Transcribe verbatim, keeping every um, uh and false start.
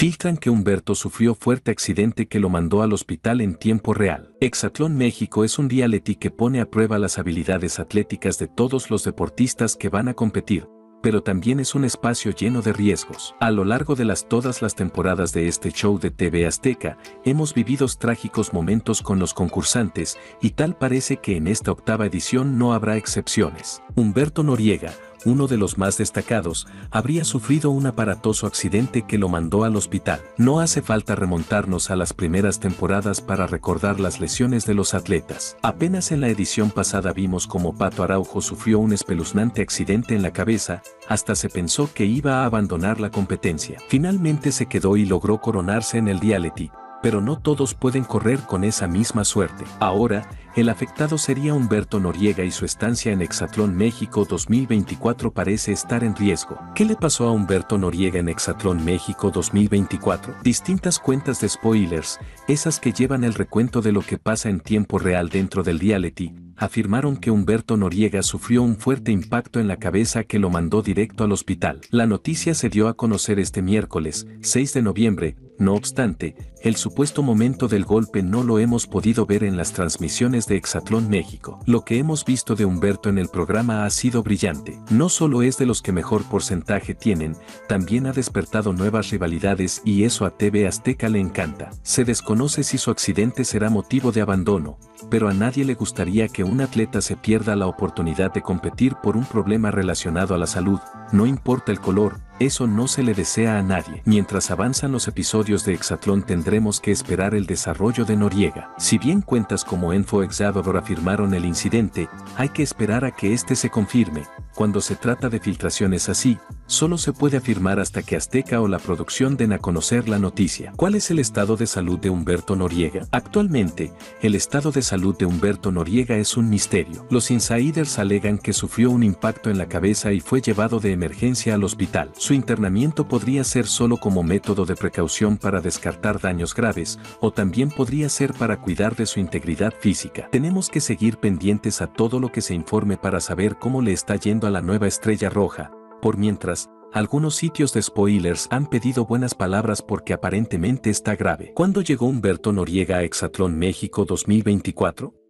Filtran que Humberto sufrió fuerte accidente que lo mandó al hospital en tiempo real. Hexatlón México es un reality que pone a prueba las habilidades atléticas de todos los deportistas que van a competir, pero también es un espacio lleno de riesgos. A lo largo de las todas las temporadas de este show de T V Azteca, hemos vivido trágicos momentos con los concursantes y tal parece que en esta octava edición no habrá excepciones. Humberto Noriega, uno de los más destacados, habría sufrido un aparatoso accidente que lo mandó al hospital. No hace falta remontarnos a las primeras temporadas para recordar las lesiones de los atletas. Apenas en la edición pasada vimos cómo Pato Araujo sufrió un espeluznante accidente en la cabeza, hasta se pensó que iba a abandonar la competencia. Finalmente se quedó y logró coronarse en el reality, pero no todos pueden correr con esa misma suerte. Ahora, el afectado sería Humberto Noriega y su estancia en Hexatlón México dos mil veinticuatro parece estar en riesgo. ¿Qué le pasó a Humberto Noriega en Hexatlón México dos mil veinticuatro? Distintas cuentas de spoilers, esas que llevan el recuento de lo que pasa en tiempo real dentro del reality, afirmaron que Humberto Noriega sufrió un fuerte impacto en la cabeza que lo mandó directo al hospital. La noticia se dio a conocer este miércoles, seis de noviembre, no obstante, el supuesto momento del golpe no lo hemos podido ver en las transmisiones de Hexatlón México. Lo que hemos visto de Humberto en el programa ha sido brillante. No solo es de los que mejor porcentaje tienen, también ha despertado nuevas rivalidades y eso a T V Azteca le encanta. Se desconoce si su accidente será motivo de abandono, pero a nadie le gustaría que un atleta se pierda la oportunidad de competir por un problema relacionado a la salud, no importa el color. Eso no se le desea a nadie. Mientras avanzan los episodios de Hexatlón tendremos que esperar el desarrollo de Noriega. Si bien cuentas como Enfo Exador afirmaron el incidente, hay que esperar a que este se confirme. Cuando se trata de filtraciones así, solo se puede afirmar hasta que Azteca o la producción den a conocer la noticia. ¿Cuál es el estado de salud de Humberto Noriega? Actualmente, el estado de salud de Humberto Noriega es un misterio. Los insiders alegan que sufrió un impacto en la cabeza y fue llevado de emergencia al hospital. Su internamiento podría ser solo como método de precaución para descartar daños graves, o también podría ser para cuidar de su integridad física. Tenemos que seguir pendientes a todo lo que se informe para saber cómo le está yendo a la nueva estrella roja. Por mientras, algunos sitios de spoilers han pedido buenas palabras porque aparentemente está grave. ¿Cuándo llegó Humberto Noriega a Hexatlón México dos mil veinticuatro?